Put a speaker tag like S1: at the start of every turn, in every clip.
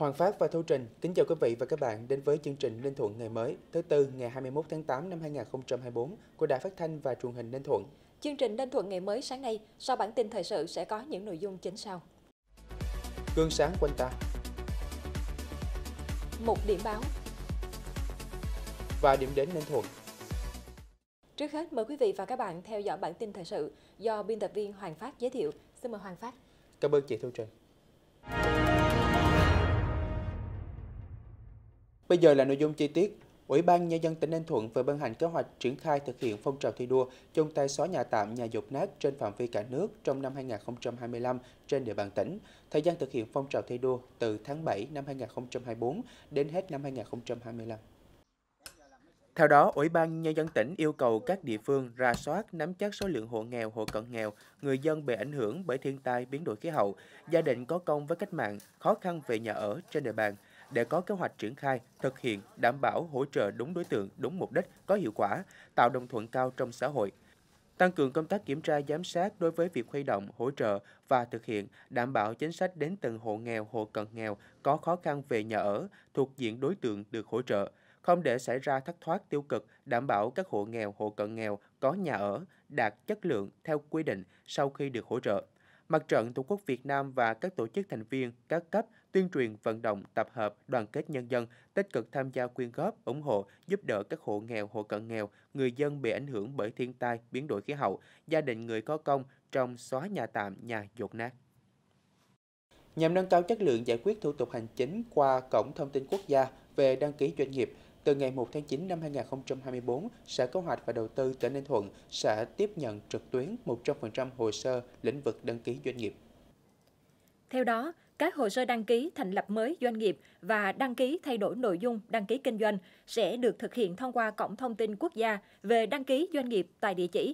S1: Hoàng Phát và Thu Trình kính chào quý vị và các bạn đến với chương trình Ninh Thuận ngày mới thứ Tư ngày 21 tháng 8 năm 2024 của Đài Phát thanh và Truyền hình Ninh Thuận.
S2: Chương trình Ninh Thuận ngày mới sáng nay, sau bản tin thời sự sẽ có những nội dung chính sau.
S1: Gương sáng quanh ta.
S2: Một điểm báo.
S1: Và điểm đến Ninh Thuận.
S2: Trước hết mời quý vị và các bạn theo dõi bản tin thời sự do biên tập viên Hoàng Phát giới thiệu. Xin mời Hoàng Phát.
S1: Cảm ơn chị Thu Trình. Bây giờ là nội dung chi tiết. Ủy ban Nhân dân tỉnh Ninh Thuận vừa ban hành kế hoạch triển khai thực hiện phong trào thi đua chung tay xóa nhà tạm, nhà dột nát trên phạm vi cả nước trong năm 2025 trên địa bàn tỉnh. Thời gian thực hiện phong trào thi đua từ tháng 7 năm 2024 đến hết năm 2025. Theo đó, Ủy ban Nhân dân tỉnh yêu cầu các địa phương rà soát, nắm chắc số lượng hộ nghèo, hộ cận nghèo, người dân bị ảnh hưởng bởi thiên tai, biến đổi khí hậu, gia đình có công với cách mạng, khó khăn về nhà ở trên địa bàn, để có kế hoạch triển khai, thực hiện, đảm bảo hỗ trợ đúng đối tượng, đúng mục đích, có hiệu quả, tạo đồng thuận cao trong xã hội. Tăng cường công tác kiểm tra giám sát đối với việc huy động, hỗ trợ và thực hiện, đảm bảo chính sách đến từng hộ nghèo, hộ cận nghèo có khó khăn về nhà ở, thuộc diện đối tượng được hỗ trợ, không để xảy ra thất thoát tiêu cực, đảm bảo các hộ nghèo, hộ cận nghèo có nhà ở, đạt chất lượng theo quy định sau khi được hỗ trợ. Mặt trận Tổ quốc Việt Nam và các tổ chức thành viên, các cấp tuyên truyền, vận động, tập hợp, đoàn kết nhân dân, tích cực tham gia quyên góp, ủng hộ, giúp đỡ các hộ nghèo, hộ cận nghèo, người dân bị ảnh hưởng bởi thiên tai, biến đổi khí hậu, gia đình người có công trong xóa nhà tạm, nhà dột nát. Nhằm nâng cao chất lượng giải quyết thủ tục hành chính qua Cổng Thông tin Quốc gia về đăng ký doanh nghiệp, từ ngày 1 tháng 9 năm 2024, Sở Kế hoạch và Đầu tư tỉnh Ninh Thuận sẽ tiếp nhận trực tuyến 100% hồ sơ lĩnh vực đăng ký doanh nghiệp.
S2: Theo đó, các hồ sơ đăng ký thành lập mới doanh nghiệp và đăng ký thay đổi nội dung đăng ký kinh doanh sẽ được thực hiện thông qua Cổng Thông tin Quốc gia về đăng ký doanh nghiệp tại địa chỉ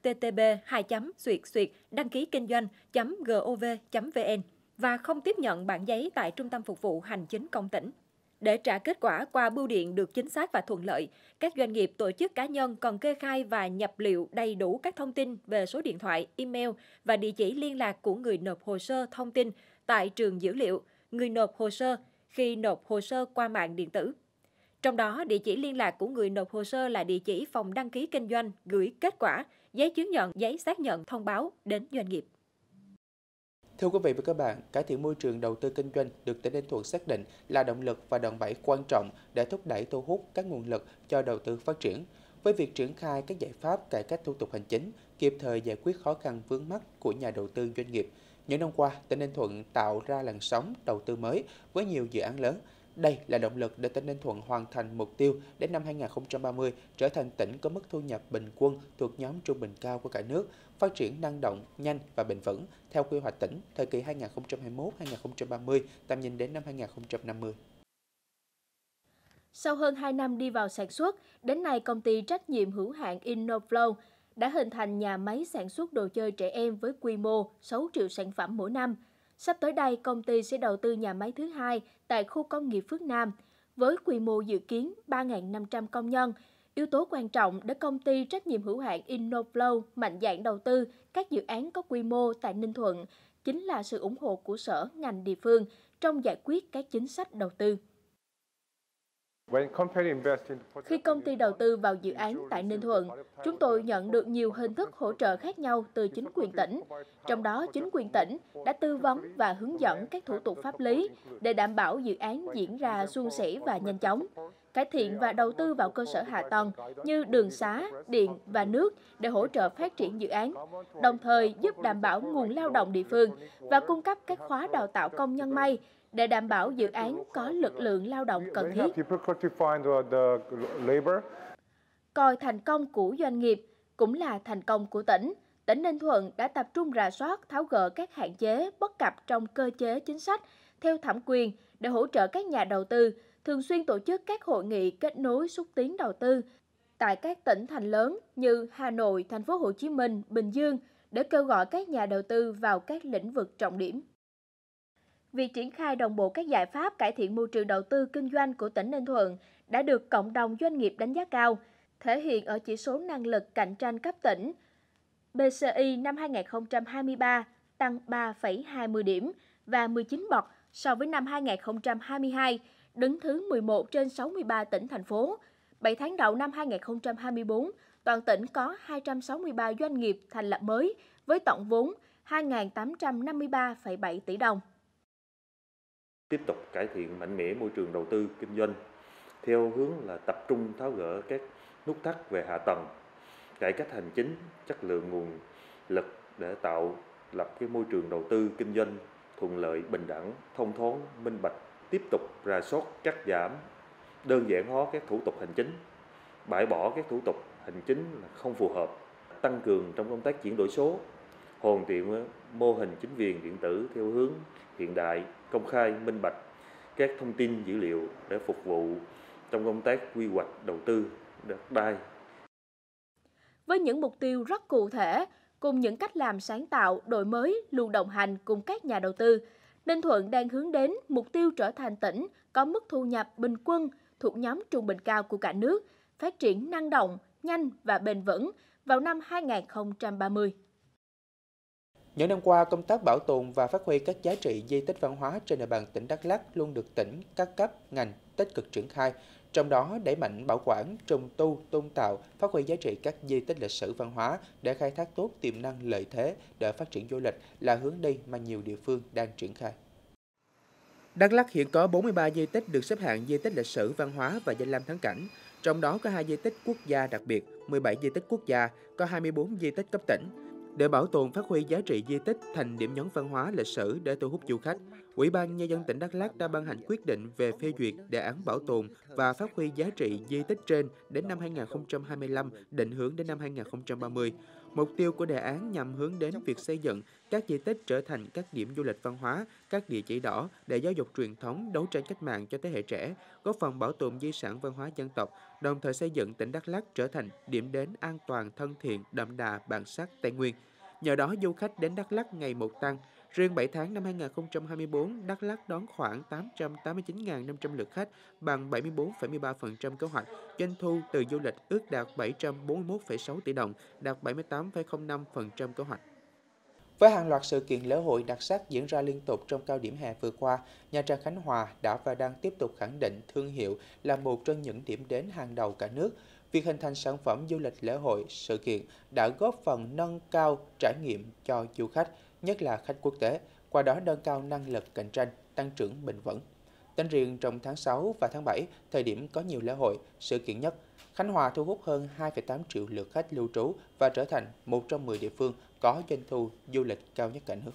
S2: http://đăng ký kinh doanh.gov.vn và không tiếp nhận bản giấy tại Trung tâm Phục vụ Hành chính công tỉnh. Để trả kết quả qua bưu điện được chính xác và thuận lợi, các doanh nghiệp, tổ chức cá nhân cần kê khai và nhập liệu đầy đủ các thông tin về số điện thoại, email và địa chỉ liên lạc của người nộp hồ sơ thông tin tại trường dữ liệu, người nộp hồ sơ khi nộp hồ sơ qua mạng điện tử. Trong đó, địa chỉ liên lạc của người nộp hồ sơ là địa chỉ phòng đăng ký kinh doanh gửi kết quả, giấy chứng nhận, giấy xác nhận thông báo đến doanh nghiệp.
S1: Thưa quý vị và các bạn, cải thiện môi trường đầu tư kinh doanh được tỉnh Ninh Thuận xác định là động lực và đòn bẩy quan trọng để thúc đẩy thu hút các nguồn lực cho đầu tư phát triển. Với việc triển khai các giải pháp cải cách thủ tục hành chính, kịp thời giải quyết khó khăn vướng mắc của nhà đầu tư doanh nghiệp, những năm qua, tỉnh Ninh Thuận tạo ra làn sóng đầu tư mới với nhiều dự án lớn. Đây là động lực để tỉnh Ninh Thuận hoàn thành mục tiêu đến năm 2030 trở thành tỉnh có mức thu nhập bình quân thuộc nhóm trung bình cao của cả nước, phát triển năng động, nhanh và bền vững theo quy hoạch tỉnh thời kỳ 2021-2030, tầm nhìn đến năm 2050.
S3: Sau hơn 2 năm đi vào sản xuất, đến nay công ty trách nhiệm hữu hạn Innoflow đã hình thành nhà máy sản xuất đồ chơi trẻ em với quy mô 6 triệu sản phẩm mỗi năm. Sắp tới đây, công ty sẽ đầu tư nhà máy thứ hai tại khu công nghiệp Phước Nam, với quy mô dự kiến 3.500 công nhân. Yếu tố quan trọng để công ty trách nhiệm hữu hạn Innoflow mạnh dạn đầu tư các dự án có quy mô tại Ninh Thuận chính là sự ủng hộ của sở, ngành địa phương trong giải quyết các chính sách đầu tư. Khi công ty đầu tư vào dự án tại Ninh Thuận, chúng tôi nhận được nhiều hình thức hỗ trợ khác nhau từ chính quyền tỉnh. Trong đó, chính quyền tỉnh đã tư vấn và hướng dẫn các thủ tục pháp lý để đảm bảo dự án diễn ra suôn sẻ và nhanh chóng, cải thiện và đầu tư vào cơ sở hạ tầng như đường xá, điện và nước để hỗ trợ phát triển dự án, đồng thời giúp đảm bảo nguồn lao động địa phương và cung cấp các khóa đào tạo công nhân may để đảm bảo dự án có lực lượng lao động cần thiết. Coi thành công của doanh nghiệp cũng là thành công của tỉnh. Tỉnh Ninh Thuận đã tập trung rà soát, tháo gỡ các hạn chế, bất cập trong cơ chế chính sách theo thẩm quyền để hỗ trợ các nhà đầu tư, thường xuyên tổ chức các hội nghị kết nối xúc tiến đầu tư tại các tỉnh thành lớn như Hà Nội, Thành phố Hồ Chí Minh, Bình Dương để kêu gọi các nhà đầu tư vào các lĩnh vực trọng điểm. Việc triển khai đồng bộ các giải pháp cải thiện môi trường đầu tư kinh doanh của tỉnh Ninh Thuận đã được cộng đồng doanh nghiệp đánh giá cao, thể hiện ở chỉ số năng lực cạnh tranh cấp tỉnh. PCI năm 2023 tăng 3,20 điểm và 19 bậc so với năm 2022, đứng thứ 11 trên 63 tỉnh, thành phố. 7 tháng đầu năm 2024, toàn tỉnh có 263 doanh nghiệp thành lập mới với tổng vốn 2.853,7 tỷ đồng.
S4: Tiếp tục cải thiện mạnh mẽ môi trường đầu tư kinh doanh theo hướng là tập trung tháo gỡ các nút thắt về hạ tầng, cải cách hành chính, chất lượng nguồn lực để tạo lập cái môi trường đầu tư kinh doanh thuận lợi, bình đẳng, thông thoáng, minh bạch. Tiếp tục rà soát, cắt giảm, đơn giản hóa các thủ tục hành chính, bãi bỏ các thủ tục hành chính không phù hợp, tăng cường trong công tác chuyển đổi số, hoàn thiện mô hình chính quyền điện tử theo hướng hiện đại, công khai, minh bạch các thông tin dữ liệu để phục vụ trong công tác quy hoạch đầu tư đất đai.
S3: Với những mục tiêu rất cụ thể, cùng những cách làm sáng tạo, đổi mới, luôn đồng hành cùng các nhà đầu tư, Ninh Thuận đang hướng đến mục tiêu trở thành tỉnh có mức thu nhập bình quân thuộc nhóm trung bình cao của cả nước, phát triển năng động, nhanh và bền vững vào năm 2030.
S1: Những năm qua, công tác bảo tồn và phát huy các giá trị di tích văn hóa trên địa bàn tỉnh Đắk Lắk luôn được tỉnh, các cấp, ngành tích cực triển khai. Trong đó, đẩy mạnh bảo quản, trùng tu, tôn tạo, phát huy giá trị các di tích lịch sử văn hóa để khai thác tốt tiềm năng lợi thế để phát triển du lịch là hướng đi mà nhiều địa phương đang triển khai. Đắk Lắk hiện có 43 di tích được xếp hạng di tích lịch sử văn hóa và danh lam thắng cảnh. Trong đó có 2 di tích quốc gia đặc biệt, 17 di tích quốc gia, có 24 di tích cấp tỉnh. Để bảo tồn phát huy giá trị di tích thành điểm nhấn văn hóa lịch sử để thu hút du khách, Ủy ban Nhân dân tỉnh Đắk Lắk đã ban hành quyết định về phê duyệt đề án bảo tồn và phát huy giá trị di tích trên đến năm 2025, định hướng đến năm 2030. Mục tiêu của đề án nhằm hướng đến việc xây dựng các di tích trở thành các điểm du lịch văn hóa, các địa chỉ đỏ để giáo dục truyền thống, đấu tranh cách mạng cho thế hệ trẻ, góp phần bảo tồn di sản văn hóa dân tộc, đồng thời xây dựng tỉnh Đắk Lắk trở thành điểm đến an toàn, thân thiện, đậm đà bản sắc Tây Nguyên. Nhờ đó, du khách đến Đắk Lắk ngày một tăng. Riêng 7 tháng năm 2024, Đắk Lắk đón khoảng 889.500 lượt khách, bằng 74,13% kế hoạch. Doanh thu từ du lịch ước đạt 741,6 tỷ đồng, đạt 78,05% kế hoạch. Với hàng loạt sự kiện lễ hội đặc sắc diễn ra liên tục trong cao điểm hè vừa qua, Nha Trang Khánh Hòa đã và đang tiếp tục khẳng định thương hiệu là một trong những điểm đến hàng đầu cả nước. Việc hình thành sản phẩm du lịch lễ hội, sự kiện đã góp phần nâng cao trải nghiệm cho du khách, nhất là khách quốc tế, qua đó nâng cao năng lực cạnh tranh, tăng trưởng bền vững. Tính riêng trong tháng 6 và tháng 7, thời điểm có nhiều lễ hội, sự kiện nhất, Khánh Hòa thu hút hơn 2,8 triệu lượt khách lưu trú và trở thành một trong 10 địa phương có doanh thu du lịch cao nhất cả nước.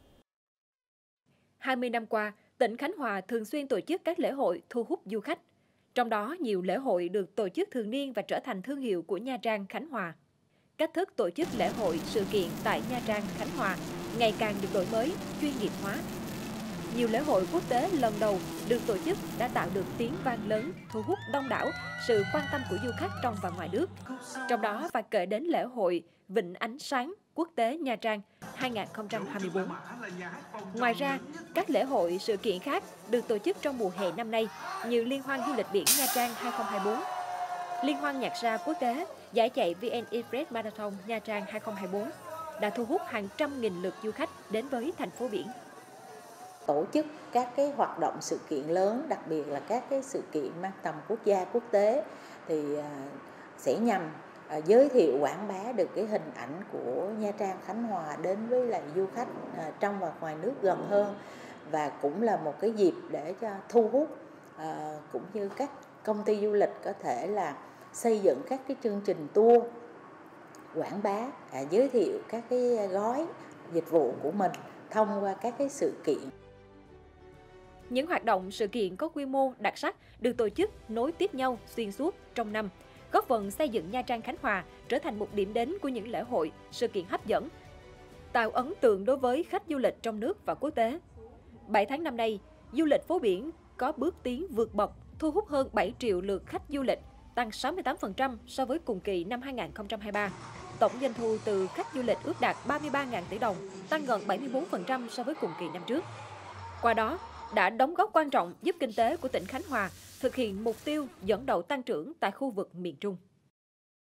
S2: 20 năm qua, tỉnh Khánh Hòa thường xuyên tổ chức các lễ hội thu hút du khách. Trong đó, nhiều lễ hội được tổ chức thường niên và trở thành thương hiệu của Nha Trang Khánh Hòa. Cách thức tổ chức lễ hội, sự kiện tại Nha Trang Khánh Hòa ngày càng được đổi mới, chuyên nghiệp hóa. Nhiều lễ hội quốc tế lần đầu được tổ chức đã tạo được tiếng vang lớn, thu hút đông đảo sự quan tâm của du khách trong và ngoài nước. Trong đó phải kể đến lễ hội Vịnh Ánh Sáng Quốc tế Nha Trang 2024. Ngoài ra, các lễ hội, sự kiện khác được tổ chức trong mùa hè năm nay như Liên hoan du lịch biển Nha Trang 2024, Liên hoan nhạc ra quốc tế, giải chạy VN Express Marathon Nha Trang 2024 đã thu hút hàng trăm nghìn lượt du khách đến với thành phố biển.
S5: Tổ chức các cái hoạt động sự kiện lớn, đặc biệt là các cái sự kiện mang tầm quốc gia, quốc tế thì sẽ nhằm giới thiệu, quảng bá được cái hình ảnh của Nha Trang Khánh Hòa đến với lại du khách trong và ngoài nước gần hơn, và cũng là một cái dịp để cho thu hút cũng như các công ty du lịch có thể là xây dựng các cái chương trình tour quảng bá, giới thiệu các cái gói dịch vụ của mình thông qua các cái sự kiện.
S2: Những hoạt động, sự kiện có quy mô đặc sắc được tổ chức nối tiếp nhau xuyên suốt trong năm, góp phần xây dựng Nha Trang Khánh Hòa trở thành một điểm đến của những lễ hội, sự kiện hấp dẫn, tạo ấn tượng đối với khách du lịch trong nước và quốc tế. 7 tháng năm nay, du lịch phố biển có bước tiến vượt bậc, thu hút hơn 7 triệu lượt khách du lịch, tăng 68% so với cùng kỳ năm 2023. Tổng doanh thu từ khách du lịch ước đạt 33.000 tỷ đồng, tăng gần 74% so với cùng kỳ năm trước. Qua đó, đã đóng góp quan trọng giúp kinh tế của tỉnh Khánh Hòa thực hiện mục tiêu dẫn đầu tăng trưởng tại khu vực miền Trung.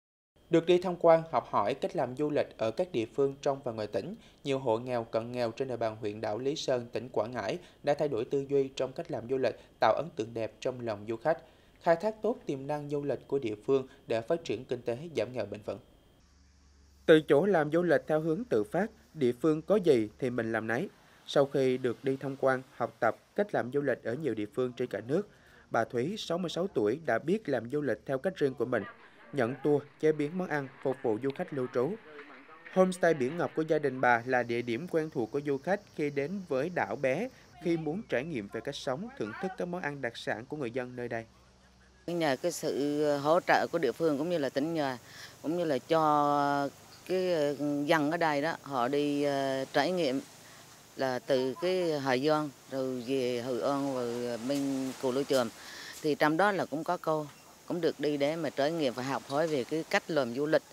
S1: Được đi tham quan, học hỏi cách làm du lịch ở các địa phương trong và ngoài tỉnh, nhiều hộ nghèo, cận nghèo trên địa bàn huyện đảo Lý Sơn, tỉnh Quảng Ngãi đã thay đổi tư duy trong cách làm du lịch, tạo ấn tượng đẹp trong lòng du khách, khai thác tốt tiềm năng du lịch của địa phương để phát triển kinh tế, giảm nghèo bền vững. Từ chỗ làm du lịch theo hướng tự phát, địa phương có gì thì mình làm nấy. Sau khi được đi tham quan, học tập cách làm du lịch ở nhiều địa phương trên cả nước, bà Thúy, 66 tuổi, đã biết làm du lịch theo cách riêng của mình, nhận tour, chế biến món ăn, phục vụ du khách lưu trú. Homestay Biển Ngọc của gia đình bà là địa điểm quen thuộc của du khách khi đến với đảo bé, khi muốn trải nghiệm về cách sống, thưởng thức các món ăn đặc sản của người dân nơi đây.
S6: Nhờ cái sự hỗ trợ của địa phương cũng như là tỉnh nhà, cũng như là cho cái dân ở đây đó, họ đi trải nghiệm là từ cái Hà Giang rồi về Hội An và bên Cù Lao Chàm, thì trong đó là cũng có cô cũng được đi để mà trải nghiệm và học hỏi về cái cách làm du lịch.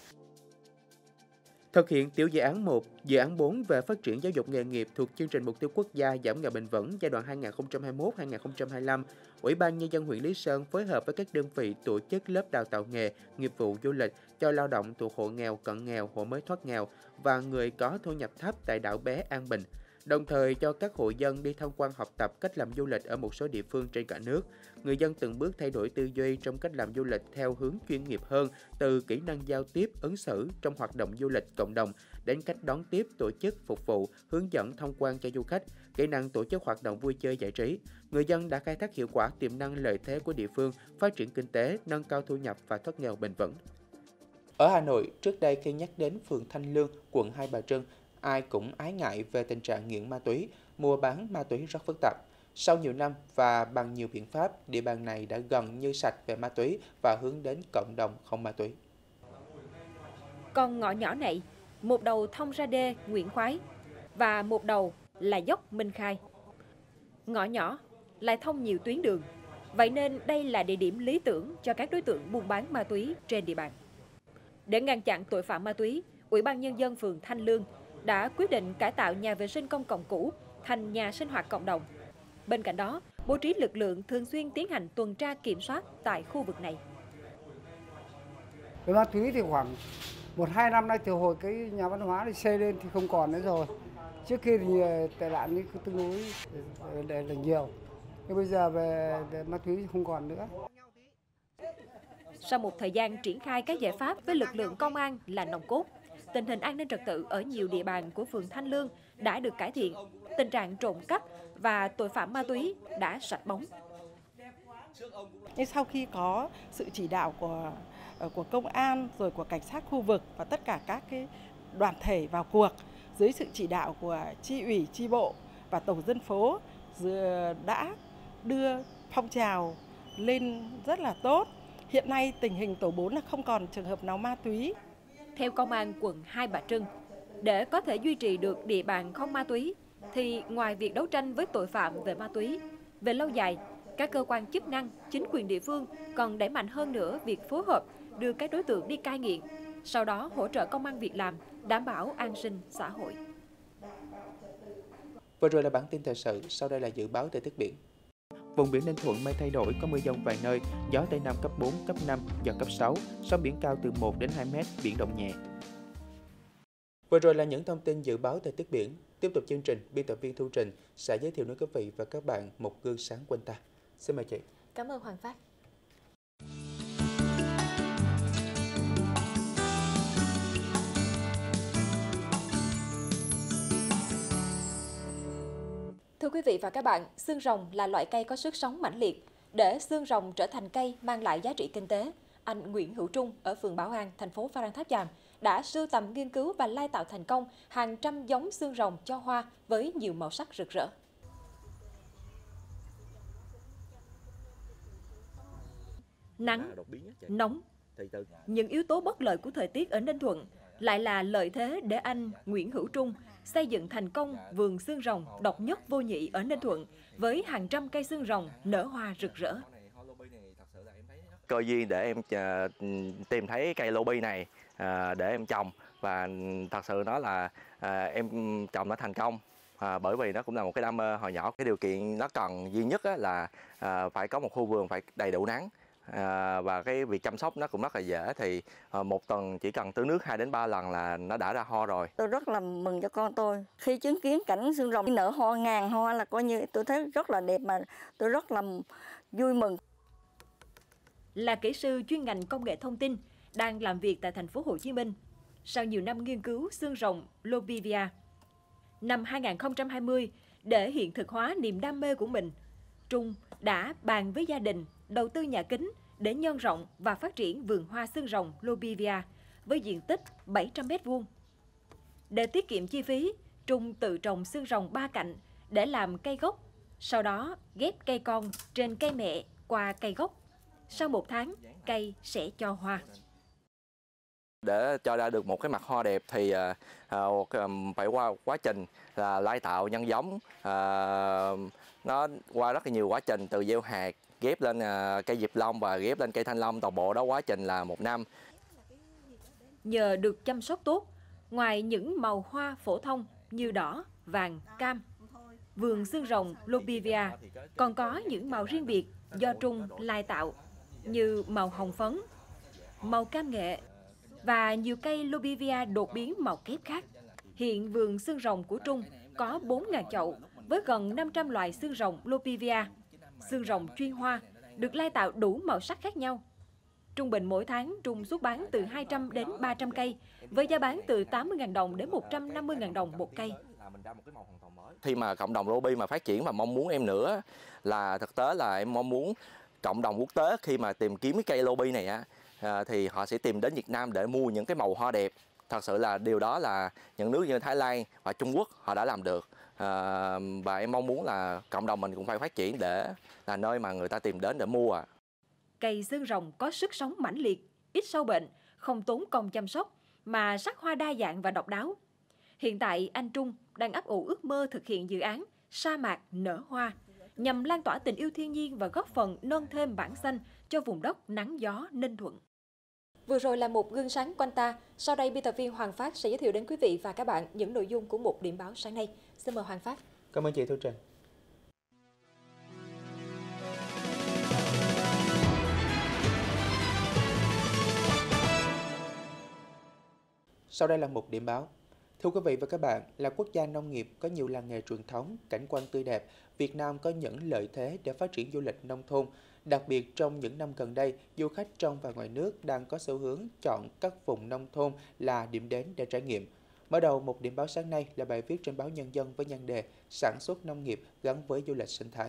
S1: Thực hiện tiểu dự án 1, dự án 4 về phát triển giáo dục nghề nghiệp thuộc chương trình mục tiêu quốc gia giảm nghèo bền vững giai đoạn 2021-2025, Ủy ban Nhân dân huyện Lý Sơn phối hợp với các đơn vị tổ chức lớp đào tạo nghề, nghiệp vụ du lịch cho lao động thuộc hộ nghèo, cận nghèo, hộ mới thoát nghèo và người có thu nhập thấp tại đảo bé An Bình, đồng thời cho các hộ dân đi tham quan học tập cách làm du lịch ở một số địa phương trên cả nước. Người dân từng bước thay đổi tư duy trong cách làm du lịch theo hướng chuyên nghiệp hơn, từ kỹ năng giao tiếp, ứng xử trong hoạt động du lịch cộng đồng đến cách đón tiếp, tổ chức, phục vụ, hướng dẫn tham quan cho du khách, kỹ năng tổ chức hoạt động vui chơi giải trí. Người dân đã khai thác hiệu quả tiềm năng lợi thế của địa phương, phát triển kinh tế, nâng cao thu nhập và thoát nghèo bền vững. Ở Hà Nội, trước đây khi nhắc đến phường Thanh Lương, quận Hai Bà Trưng, ai cũng ái ngại về tình trạng nghiện ma túy, mua bán ma túy rất phức tạp. Sau nhiều năm và bằng nhiều biện pháp, địa bàn này đã gần như sạch về ma túy và hướng đến cộng đồng không ma túy.
S2: Còn ngõ nhỏ này, một đầu thông ra đê Nguyễn Khoái và một đầu là dốc Minh Khai. Ngõ nhỏ lại thông nhiều tuyến đường, vậy nên đây là địa điểm lý tưởng cho các đối tượng buôn bán ma túy trên địa bàn. Để ngăn chặn tội phạm ma túy, Ủy ban Nhân dân phường Thanh Lương đã quyết định cải tạo nhà vệ sinh công cộng cũ thành nhà sinh hoạt cộng đồng. Bên cạnh đó, bố trí lực lượng thường xuyên tiến hành tuần tra kiểm soát tại khu vực này.
S7: Về ma túy thì khoảng 1-2 năm nay, từ hồi cái nhà văn hóa đi xây lên thì không còn nữa rồi. Trước kia thì tệ nạn như tương đối là nhiều, nhưng bây giờ về ma túy thì không còn nữa.
S2: Sau một thời gian triển khai các giải pháp với lực lượng công an là nòng cốt, tình hình an ninh trật tự ở nhiều địa bàn của phường Thanh Lương đã được cải thiện, tình trạng trộm cắp và tội phạm ma túy đã sạch bóng.
S8: Sau khi có sự chỉ đạo của công an rồi của cảnh sát khu vực và tất cả các cái đoàn thể vào cuộc dưới sự chỉ đạo của chi ủy, chi bộ và tổ dân phố đã đưa phong trào lên rất là tốt. Hiện nay tình hình tổ 4 là không còn trường hợp nào ma túy.
S2: Theo Công an quận Hai Bà Trưng, để có thể duy trì được địa bàn không ma túy, thì ngoài việc đấu tranh với tội phạm về ma túy, về lâu dài, các cơ quan chức năng, chính quyền địa phương còn đẩy mạnh hơn nữa việc phối hợp đưa các đối tượng đi cai nghiện, sau đó hỗ trợ công ăn việc làm, đảm bảo an sinh xã hội.
S1: Vừa rồi là bản tin thời sự, sau đây là dự báo thời tiết biển. Vùng biển Ninh Thuận mây thay đổi, có mưa dông vài nơi, gió Tây Nam cấp 4, cấp 5, giật cấp 6, sóng biển cao từ 1 đến 2 mét, biển động nhẹ. Vừa rồi là những thông tin dự báo thời tiết biển. Tiếp tục chương trình, biên tập viên Thu Trình sẽ giới thiệu đến quý vị và các bạn một gương sáng quanh ta. Xin mời chị.
S3: Cảm ơn Hoàng Phát. Thưa quý vị và các bạn, xương rồng là loại cây có sức sống mãnh liệt. Để xương rồng trở thành cây mang lại giá trị kinh tế, anh Nguyễn Hữu Trung ở phường Bảo An, thành phố Phan Rang Tháp Chàm đã sưu tầm, nghiên cứu và lai tạo thành công hàng trăm giống xương rồng cho hoa với nhiều màu sắc rực rỡ. Nắng, nóng, những yếu tố bất lợi của thời tiết ở Ninh Thuận lại là lợi thế để anh Nguyễn Hữu Trung xây dựng thành công vườn xương rồng độc nhất vô nhị ở Ninh Thuận với hàng trăm cây xương rồng nở hoa rực rỡ.
S9: Cơ duyên để em tìm thấy cây lô bi này để em trồng, và thật sự nó là em trồng nó thành công, bởi vì nó cũng là một cái đam mê hồi nhỏ. Cái điều kiện nó cần duy nhất là phải có một khu vườn phải đầy đủ nắng, và cái việc chăm sóc nó cũng rất là dễ. Thì một tuần chỉ cần tưới nước 2 đến 3 lần là nó đã ra hoa rồi.
S10: Tôi rất là mừng cho con tôi khi chứng kiến cảnh xương rồng nở hoa, ngàn hoa là coi như tôi thấy rất là đẹp, mà tôi rất là vui mừng.
S2: Là kỹ sư chuyên ngành công nghệ thông tin đang làm việc tại thành phố Hồ Chí Minh, sau nhiều năm nghiên cứu xương rồng Lobivia, năm 2020, để hiện thực hóa niềm đam mê của mình, Trung đã bàn với gia đình đầu tư nhà kính để nhân rộng và phát triển vườn hoa xương rồng Lobivia với diện tích 700 m². Để tiết kiệm chi phí, Trung tự trồng xương rồng 3 cạnh để làm cây gốc, sau đó ghép cây con trên cây mẹ qua cây gốc. Sau 1 tháng, cây sẽ cho hoa.
S9: Để cho ra được một cái mặt hoa đẹp thì phải qua quá trình là lai tạo nhân giống, nó qua rất là nhiều quá trình, từ gieo hạt, ghép lên cây diệp long và ghép lên cây thanh long, toàn bộ đó quá trình là 1 năm.
S2: Nhờ được chăm sóc tốt, ngoài những màu hoa phổ thông như đỏ, vàng, cam, vườn xương rồng Lobivia còn có những màu riêng biệt do Trung lai tạo như màu hồng phấn, màu cam nghệ và nhiều cây Lobivia đột biến màu kép khác. Hiện vườn xương rồng của Trung có 4.000 chậu với gần 500 loài xương rồng Lobivia, xương rồng chuyên hoa, được lai tạo đủ màu sắc khác nhau. Trung bình mỗi tháng, Trung xuất bán từ 200 đến 300 cây, với giá bán từ 80.000 đồng đến 150.000 đồng một cây.
S9: Khi mà cộng đồng Lobi mà phát triển và mong muốn em nữa là thực tế là em mong muốn cộng đồng quốc tế khi mà tìm kiếm cái cây Lobi này thì họ sẽ tìm đến Việt Nam để mua những cái màu hoa đẹp. Thật sự là điều đó là những nước như Thái Lan và Trung Quốc họ đã làm được. Và em mong muốn là cộng đồng mình cũng phải phát triển để là nơi mà người ta tìm đến để mua.
S2: Cây xương rồng có sức sống mãnh liệt, ít sâu bệnh, không tốn công chăm sóc, mà sắc hoa đa dạng và độc đáo. Hiện tại, anh Trung đang ấp ủ ước mơ thực hiện dự án Sa mạc nở hoa, nhằm lan tỏa tình yêu thiên nhiên và góp phần nâng thêm bản xanh cho vùng đất nắng gió Ninh Thuận. Vừa rồi là một gương sáng quanh ta. Sau đây, biên tập viên Hoàng Phát sẽ giới thiệu đến quý vị và các bạn những nội dung của một điểm báo sáng nay. Xin mời Hoàng Phát.
S1: Cảm ơn chị Thu Trần. Sau đây là một điểm báo. Thưa quý vị và các bạn, là quốc gia nông nghiệp có nhiều làng nghề truyền thống, cảnh quan tươi đẹp, Việt Nam có những lợi thế để phát triển du lịch nông thôn. Đặc biệt trong những năm gần đây, du khách trong và ngoài nước đang có xu hướng chọn các vùng nông thôn là điểm đến để trải nghiệm. Mở đầu một điểm báo sáng nay là bài viết trên báo Nhân dân với nhan đề Sản xuất nông nghiệp gắn với du lịch sinh thái.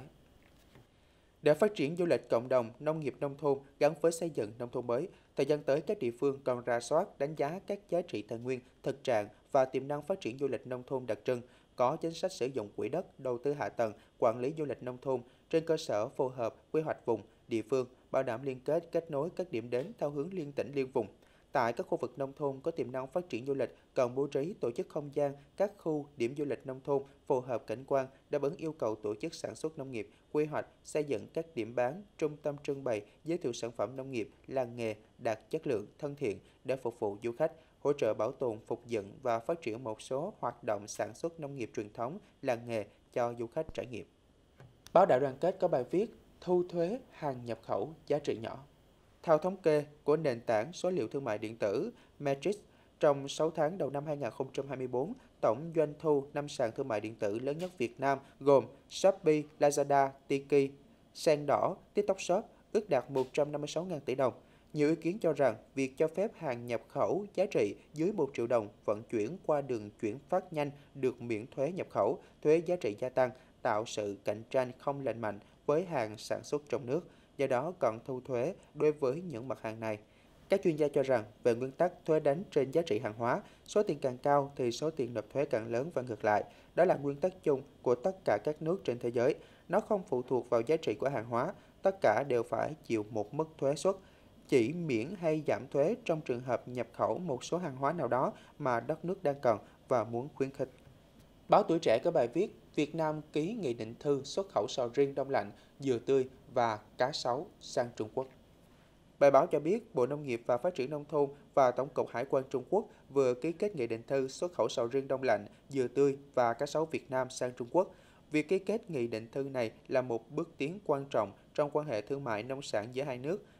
S1: Để phát triển du lịch cộng đồng, nông nghiệp nông thôn gắn với xây dựng nông thôn mới, thời gian tới các địa phương cần rà soát, đánh giá các giá trị tài nguyên, thực trạng và tiềm năng phát triển du lịch nông thôn đặc trưng, có chính sách sử dụng quỹ đất, đầu tư hạ tầng, quản lý du lịch nông thôn trên cơ sở phù hợp quy hoạch vùng, địa phương, bảo đảm liên kết, kết nối các điểm đến theo hướng liên tỉnh liên vùng. Tại các khu vực nông thôn có tiềm năng phát triển du lịch, cần bố trí tổ chức không gian, các khu điểm du lịch nông thôn phù hợp cảnh quan, đáp ứng yêu cầu tổ chức sản xuất nông nghiệp, quy hoạch, xây dựng các điểm bán, trung tâm trưng bày, giới thiệu sản phẩm nông nghiệp, làng nghề đạt chất lượng, thân thiện để phục vụ du khách, hỗ trợ bảo tồn, phục dựng và phát triển một số hoạt động sản xuất nông nghiệp truyền thống, làng nghề cho du khách trải nghiệm. Báo Đại Đoàn Kết có bài viết Thu thuế hàng nhập khẩu giá trị nhỏ. Theo thống kê của nền tảng số liệu thương mại điện tử Matrix, trong 6 tháng đầu năm 2024, tổng doanh thu 5 sàn thương mại điện tử lớn nhất Việt Nam gồm Shopee, Lazada, Tiki, Sen Đỏ, TikTok Shop ước đạt 156.000 tỷ đồng. Nhiều ý kiến cho rằng việc cho phép hàng nhập khẩu giá trị dưới 1 triệu đồng vận chuyển qua đường chuyển phát nhanh được miễn thuế nhập khẩu, thuế giá trị gia tăng, tạo sự cạnh tranh không lành mạnh với hàng sản xuất trong nước, do đó cần thu thuế đối với những mặt hàng này. Các chuyên gia cho rằng, về nguyên tắc thuế đánh trên giá trị hàng hóa, số tiền càng cao thì số tiền nộp thuế càng lớn và ngược lại. Đó là nguyên tắc chung của tất cả các nước trên thế giới. Nó không phụ thuộc vào giá trị của hàng hóa, tất cả đều phải chịu một mức thuế suất. Chỉ miễn hay giảm thuế trong trường hợp nhập khẩu một số hàng hóa nào đó mà đất nước đang cần và muốn khuyến khích. Báo Tuổi Trẻ có bài viết Việt Nam ký nghị định thư xuất khẩu sầu riêng đông lạnh, dừa tươi và cá sấu sang Trung Quốc. Bài báo cho biết Bộ Nông nghiệp và Phát triển Nông thôn và Tổng cục Hải quan Trung Quốc vừa ký kết nghị định thư xuất khẩu sầu riêng đông lạnh, dừa tươi và cá sấu Việt Nam sang Trung Quốc. Việc ký kết nghị định thư này là một bước tiến quan trọng trong quan hệ thương mại nông sản giữa hai nước,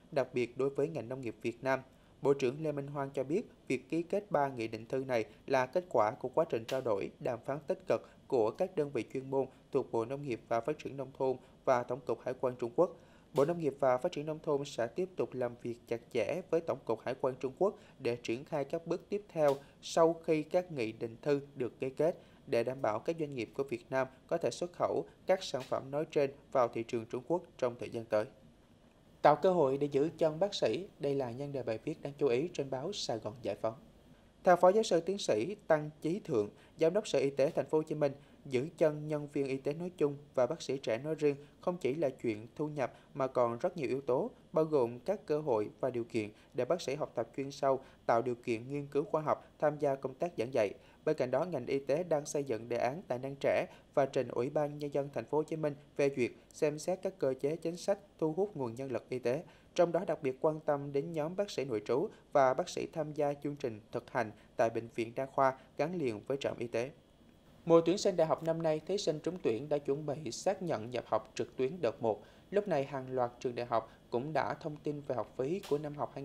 S1: đặc biệt đối với ngành nông nghiệp Việt Nam. Bộ trưởng Lê Minh Hoan cho biết, việc ký kết 3 nghị định thư này là kết quả của quá trình trao đổi, đàm phán tích cực của các đơn vị chuyên môn thuộc Bộ Nông nghiệp và Phát triển Nông thôn và Tổng cục Hải quan Trung Quốc. Bộ Nông nghiệp và Phát triển Nông thôn sẽ tiếp tục làm việc chặt chẽ với Tổng cục Hải quan Trung Quốc để triển khai các bước tiếp theo sau khi các nghị định thư được ký kết, để đảm bảo các doanh nghiệp của Việt Nam có thể xuất khẩu các sản phẩm nói trên vào thị trường Trung Quốc trong thời gian tới. Tạo cơ hội để giữ chân bác sĩ, đây là nhan đề bài viết đáng chú ý trên báo Sài Gòn Giải phóng. Theo Phó Giáo sư Tiến sĩ Tăng Chí Thượng, Giám đốc Sở Y tế Thành phố Hồ Chí Minh, giữ chân nhân viên y tế nói chung và bác sĩ trẻ nói riêng không chỉ là chuyện thu nhập mà còn rất nhiều yếu tố, bao gồm các cơ hội và điều kiện để bác sĩ học tập chuyên sâu, tạo điều kiện nghiên cứu khoa học, tham gia công tác giảng dạy. Bên cạnh đó, ngành y tế đang xây dựng đề án tài năng trẻ và trình Ủy ban Nhân dân Thành phố Hồ Chí Minh phê duyệt xem xét các cơ chế chính sách thu hút nguồn nhân lực y tế. Trong đó đặc biệt quan tâm đến nhóm bác sĩ nội trú và bác sĩ tham gia chương trình thực hành tại bệnh viện đa khoa gắn liền với trạm y tế. Mùa tuyển sinh đại học năm nay, thí sinh trúng tuyển đã chuẩn bị xác nhận nhập học trực tuyến đợt 1. Lúc này, hàng loạt trường đại học cũng đã thông tin về học phí của năm học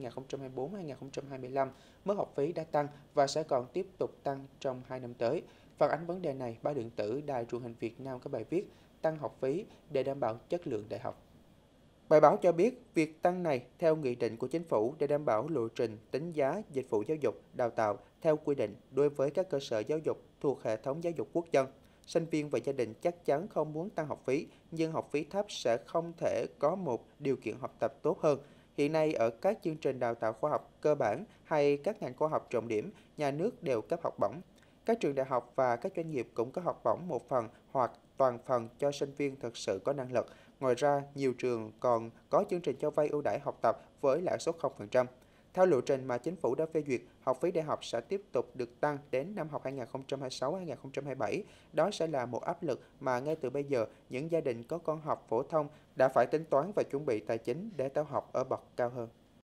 S1: 2024-2025. Mức học phí đã tăng và sẽ còn tiếp tục tăng trong 2 năm tới. Phản ánh vấn đề này, báo điện tử Đài Truyền hình Việt Nam có bài viết tăng học phí để đảm bảo chất lượng đại học. Bài báo cho biết, việc tăng này theo nghị định của chính phủ để đảm bảo lộ trình tính giá dịch vụ giáo dục, đào tạo theo quy định đối với các cơ sở giáo dục thuộc hệ thống giáo dục quốc dân. Sinh viên và gia đình chắc chắn không muốn tăng học phí, nhưng học phí thấp sẽ không thể có một điều kiện học tập tốt hơn. Hiện nay, ở các chương trình đào tạo khoa học cơ bản hay các ngành khoa học trọng điểm, nhà nước đều cấp học bổng. Các trường đại học và các doanh nghiệp cũng có học bổng một phần hoặc toàn phần cho sinh viên thực sự có năng lực. Ngoài ra, nhiều trường còn có chương trình cho vay ưu đãi học tập với lãi suất 0%. Theo lộ trình mà chính phủ đã phê duyệt, học phí đại học sẽ tiếp tục được tăng đến năm học 2026-2027. Đó sẽ là một áp lực mà ngay từ bây giờ, những gia đình có con học phổ thông đã phải tính toán và chuẩn bị tài chính để theo học ở bậc cao hơn.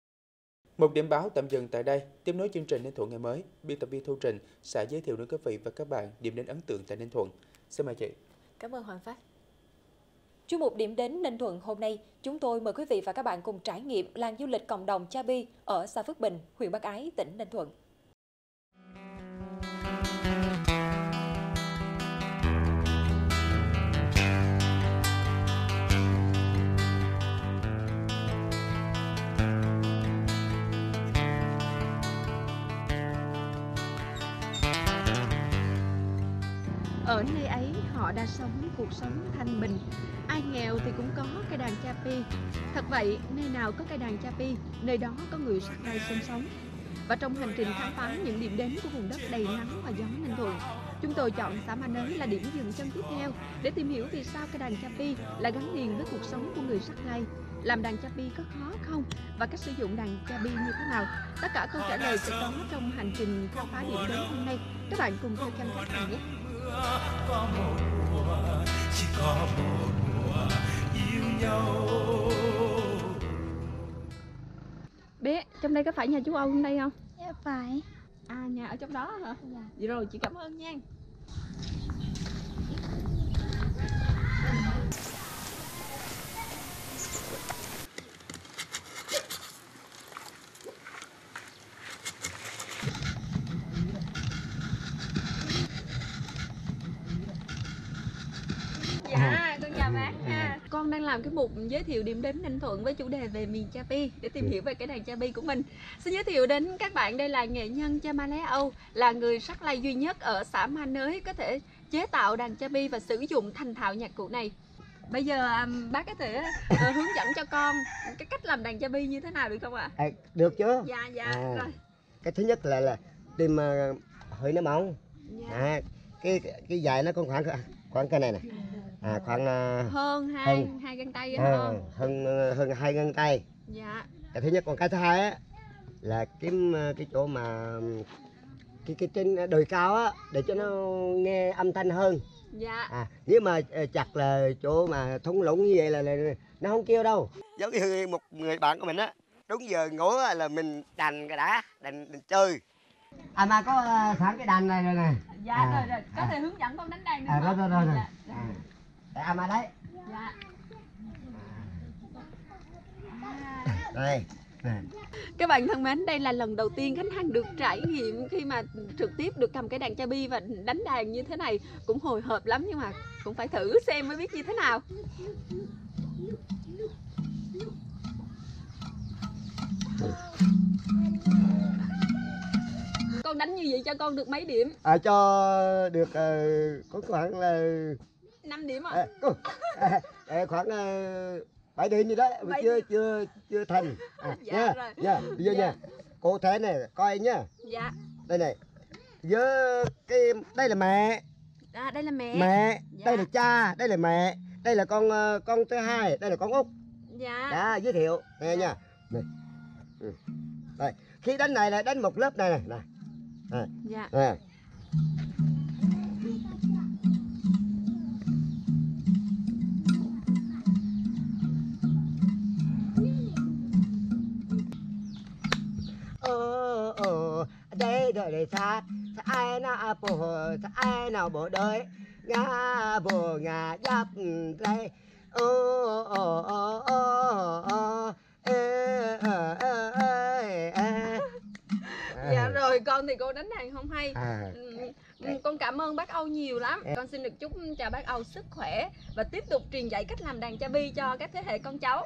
S1: Một điểm báo tạm dừng tại đây. Tiếp nối chương trình Ninh Thuận ngày mới, biên tập viên Thu Trình sẽ giới thiệu đến quý vị và các bạn điểm đến ấn tượng tại Ninh Thuận. Xin mời chị.
S2: Cảm ơn Hoàng Phát. Chuyên mục Điểm đến Ninh Thuận hôm nay, chúng tôi mời quý vị và các bạn cùng trải nghiệm làng du lịch cộng đồng Cha Bi ở xã Phước Bình, huyện Bắc Ái, tỉnh Ninh Thuận.
S11: Ở nơi ấy họ đã sống cuộc sống thanh bình. Ai nghèo thì cũng có cây đàn Cha Pi. Thật vậy, nơi nào có cây đàn Cha Pi, nơi đó có người Sắc Lai sinh sống. Và trong hành trình khám phá những điểm đến của vùng đất đầy nắng và gió Ninh Thuận, chúng tôi chọn xã Ma Nới là điểm dừng chân tiếp theo để tìm hiểu vì sao cây đàn Cha Pi lại gắn liền với cuộc sống của người Sắc Lai. Làm đàn Cha Pi có khó không? Và cách sử dụng đàn Cha Pi như thế nào? Tất cả câu trả lời sẽ có trong hành trình khám phá điểm đến hôm nay. Các bạn cùng theo chân các bạn nhé.
S12: Có một mùa, chỉ có một mùa yêu nhau.
S11: Bé, trong đây có phải nhà chú Âu trong đây không?
S13: Dạ phải.
S11: À, nhà ở trong đó hả? Dạ. Vậy rồi, chị cảm ơn nha. Dạ, con chào bác nha. Con đang làm cái mục giới thiệu điểm đến Ninh Thuận với chủ đề về miền Cha Pi để tìm hiểu về cái đàn Cha Pi của mình. Xin giới thiệu đến các bạn, đây là nghệ nhân Cha Ma Lé Âu, là người Sắc Lai duy nhất ở xã Ma Nới có thể chế tạo đàn Cha Pi và sử dụng thành thạo nhạc cụ này. Bây giờ bác có thể hướng dẫn cho con cái cách làm đàn Cha Pi như thế nào được không ạ?
S14: Được chứ?
S11: Dạ, rồi.
S14: Cái thứ nhất là tìm hơi nó mỏng. Dạ. Cái dài nó còn khoảng cái này nè. Khoảng
S11: hơn hai găng tay
S14: hơn 2 găng tay.
S11: Dạ.
S14: Cái thứ nhất, còn cái thứ hai á là kiếm cái chỗ mà cái trên đồi cao á để cho nó nghe âm thanh hơn.
S11: Dạ.
S14: Nếu mà chặt là chỗ mà thung lũng như vậy là nó không kêu đâu. Giống như một người bạn của mình á, đúng giờ ngủ là mình đàn cái đàn chơi. Mà có sẵn cái đàn này rồi nè.
S11: Dạ, rồi, có thể hướng dẫn con đánh đàn được không?
S14: Rồi.
S11: Dạ.
S14: Để mà đấy.
S11: Dạ.
S14: Đây.
S11: Các bạn thân mến, đây là lần đầu tiên Khánh Hằng được trải nghiệm khi mà trực tiếp được cầm cái đàn cha bi và đánh đàn như thế này. Cũng hồi hộp lắm nhưng mà cũng phải thử xem mới biết như thế nào. Con đánh như vậy cho con được mấy điểm?
S14: Cho được có khoảng là
S11: 5 điểm ạ.
S14: Khoảng 7 điểm gì đó, chưa thành.
S11: Dạ rồi.
S14: Nha, bây giờ nha. Cô thế này coi nhá.
S11: Dạ.
S14: Đây này. Với đây là mẹ.
S11: Đây là mẹ.
S14: Dạ. Đây là cha, đây là mẹ. Đây là con thứ hai, đây là con út.
S11: Dạ.
S14: Đã giới thiệu nghe nha. Này. Đây, khi đánh này là đánh một lớp này này.
S11: Dạ.
S14: Đây sát ai nào bộ đời ngã bồ ngã giáp đây
S11: Dạ rồi, con thì cô đánh đàn không hay. Con cảm ơn bác Âu nhiều lắm. Con xin được chúc cho bác Âu sức khỏe và tiếp tục truyền dạy cách làm đàn cha bi cho các thế hệ con cháu.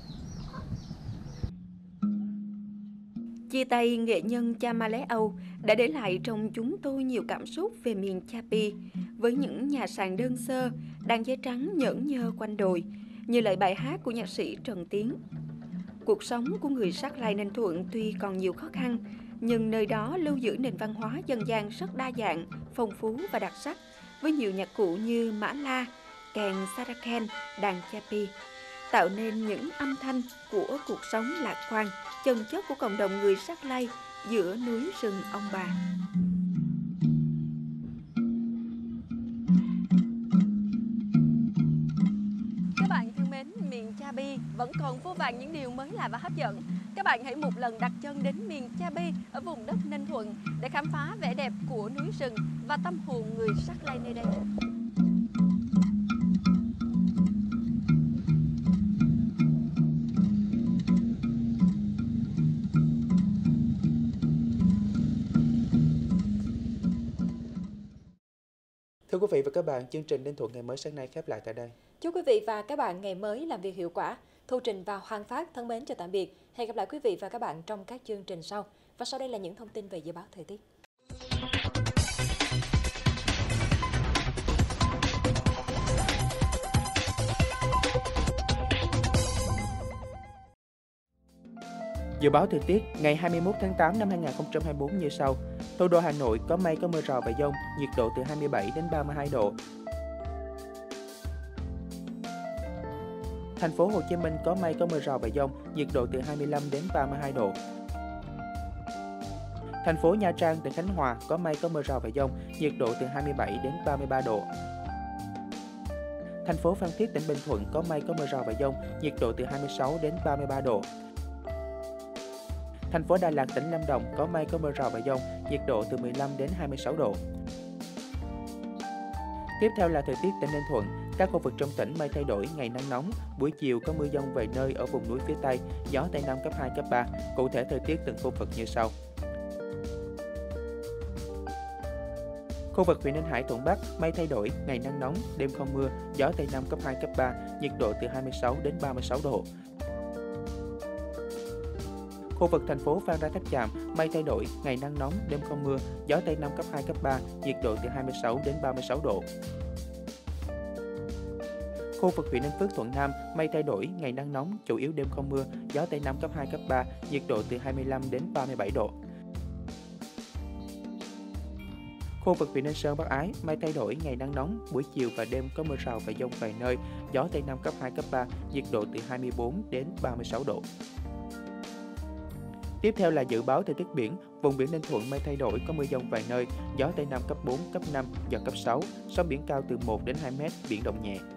S2: Chia tay nghệ nhân Cha Ma Lé Âu đã để lại trong chúng tôi nhiều cảm xúc về miền Cha Pi, với những nhà sàn đơn sơ, đàn dây trắng nhởn nhơ quanh đồi, như lời bài hát của nhạc sĩ Trần Tiến. Cuộc sống của người Sắc Lai Ninh Thuận tuy còn nhiều khó khăn, nhưng nơi đó lưu giữ nền văn hóa dân gian rất đa dạng, phong phú và đặc sắc, với nhiều nhạc cụ như mã la, kèn saraken, đàn Cha Pi, tạo nên những âm thanh của cuộc sống lạc quan, chân chất của cộng đồng người Sắc Lai giữa núi rừng ông bà.
S11: Các bạn thân mến, miền Cha Bi vẫn còn vô vàn những điều mới lạ và hấp dẫn. Các bạn hãy một lần đặt chân đến miền Cha Bi ở vùng đất Ninh Thuận để khám phá vẻ đẹp của núi rừng và tâm hồn người Sắc Lai nơi đây.
S1: Thưa quý vị và các bạn, chương trình Ninh Thuận ngày mới sáng nay khép lại tại đây.
S2: Chúc quý vị và các bạn ngày mới làm việc hiệu quả. Thu Trình và Hoàng Phát thân mến chào tạm biệt. Hẹn gặp lại quý vị và các bạn trong các chương trình sau. Và sau đây là những thông tin về dự báo thời tiết.
S1: Dự báo thời tiết ngày 21 tháng 8 năm 2024 như sau. Thủ đô Hà Nội có mây, có mưa rào và dông, nhiệt độ từ 27 đến 32 độ. Thành phố Hồ Chí Minh có mây, có mưa rào và dông, nhiệt độ từ 25 đến 32 độ. Thành phố Nha Trang, tỉnh Khánh Hòa có mây, có mưa rào và dông, nhiệt độ từ 27 đến 33 độ. Thành phố Phan Thiết, tỉnh Bình Thuận có mây, có mưa rào và dông, nhiệt độ từ 26 đến 33 độ. Thành phố Đà Lạt, tỉnh Lâm Đồng có mây, có mưa rào và dông, nhiệt độ từ 15 đến 26 độ. Tiếp theo là thời tiết tỉnh Ninh Thuận. Các khu vực trong tỉnh mây thay đổi, ngày nắng nóng, buổi chiều có mưa dông vài nơi ở vùng núi phía Tây, gió Tây Nam cấp 2, cấp 3. Cụ thể thời tiết từng khu vực như sau. Khu vực huyện Ninh Hải, Thuận Bắc, mây thay đổi, ngày nắng nóng, đêm không mưa, gió Tây Nam cấp 2, cấp 3, nhiệt độ từ 26 đến 36 độ. Khu vực thành phố Phan Rang Tháp Chàm, mây thay đổi, ngày nắng nóng, đêm không mưa, gió Tây Nam cấp 2, cấp 3, nhiệt độ từ 26 đến 36 độ. Khu vực huyện Ninh Phước, Thuận Nam, mây thay đổi, ngày nắng nóng, chủ yếu đêm không mưa, gió Tây Nam cấp 2, cấp 3, nhiệt độ từ 25 đến 37 độ. Khu vực huyện Ninh Sơn, Bắc Ái, mây thay đổi, ngày nắng nóng, buổi chiều và đêm có mưa rào và dông vài nơi, gió Tây Nam cấp 2, cấp 3, nhiệt độ từ 24 đến 36 độ. Tiếp theo là dự báo thời tiết biển, vùng biển Ninh Thuận mây thay đổi, có mưa dông vài nơi, gió Tây Nam cấp 4, cấp 5, giật cấp 6, sóng biển cao từ 1 đến 2 mét, biển động nhẹ.